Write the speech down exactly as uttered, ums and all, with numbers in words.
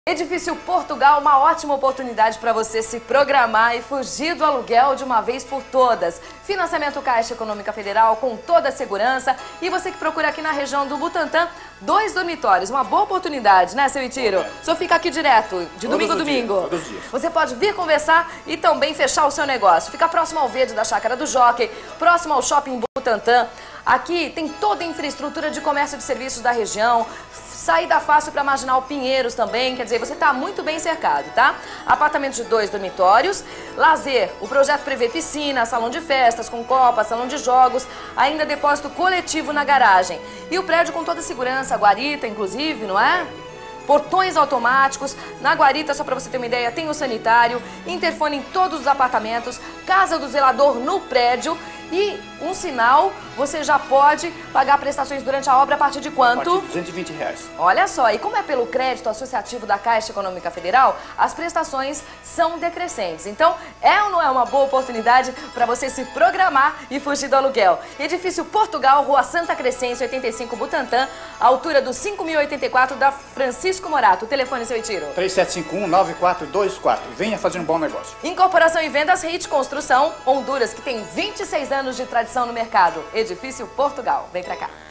Edifício Portugal, uma ótima oportunidade para você se programar e fugir do aluguel de uma vez por todas. Financiamento Caixa Econômica Federal com toda a segurança. E você que procura aqui na região do Butantã, dois dormitórios. Uma boa oportunidade, né, seu Itiro? É. Só fica aqui direto, de domingo a domingo. Todos os dias. Você pode vir conversar e também fechar o seu negócio. Fica próximo ao verde da Chácara do Jockey, próximo ao Shopping Butantã. Aqui tem toda a infraestrutura de comércio e de serviços da região. Saída fácil para Marginal Pinheiros também, quer dizer, você está muito bem cercado, tá? Apartamento de dois dormitórios, lazer, o projeto prevê piscina, salão de festas com copa, salão de jogos, ainda depósito coletivo na garagem. E o prédio com toda a segurança, guarita inclusive, não é? Portões automáticos, na guarita, só para você ter uma ideia, tem o sanitário, interfone em todos os apartamentos, casa do zelador no prédio e um sinal, você já pode pagar prestações durante a obra a partir de quanto? A partir de duzentos e vinte reais. Olha só, e como é pelo crédito associativo da Caixa Econômica Federal, as prestações são decrescentes. Então, é ou não é uma boa oportunidade para você se programar e fugir do aluguel? Edifício Portugal, Rua Santa Crescência, oitenta e cinco, Butantã, altura do cinco mil e oitenta e quatro da Francisco Morato. O telefone, seu Itiro? três sete cinco um, nove quatro dois quatro. Venha fazer um bom negócio. Incorporação e vendas Hit Construção, Honduras, que tem vinte e seis anos de tradição no mercado. Edifício Portugal. Vem pra cá.